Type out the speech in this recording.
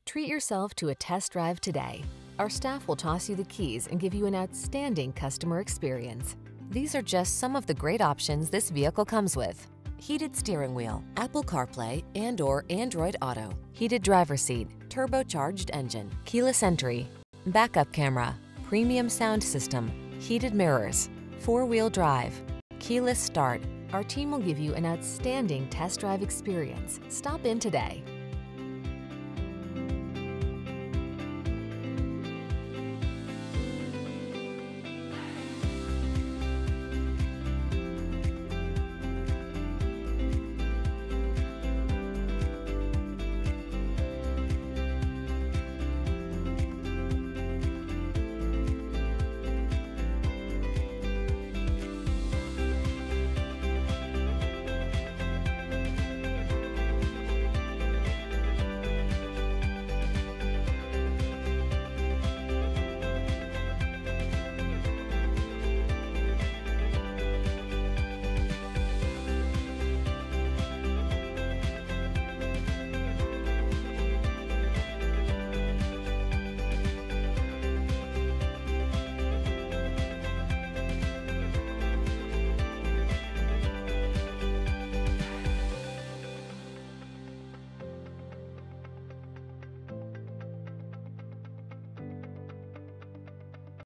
Treat yourself to a test drive today. Our staff will toss you the keys and give you an outstanding customer experience. These are just some of the great options this vehicle comes with: heated steering wheel, Apple CarPlay and/or Android Auto, heated driver's seat, turbocharged engine, keyless entry, backup camera, premium sound system, heated mirrors, four-wheel drive, keyless start. Our team will give you an outstanding test drive experience. Stop in today.